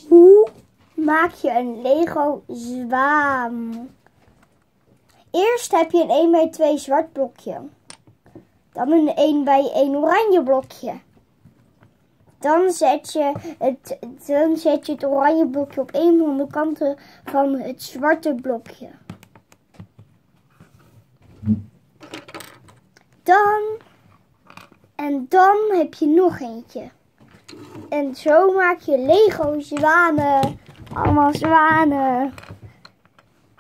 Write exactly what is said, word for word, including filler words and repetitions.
Hoe maak je een Lego zwaan? Eerst heb je een één bij twee zwart blokje. Dan een één bij één oranje blokje. Dan zet je het, dan zet je het oranje blokje op een van de kanten van het zwarte blokje. Dan, en dan heb je nog eentje. En zo maak je Lego zwanen. Allemaal zwanen.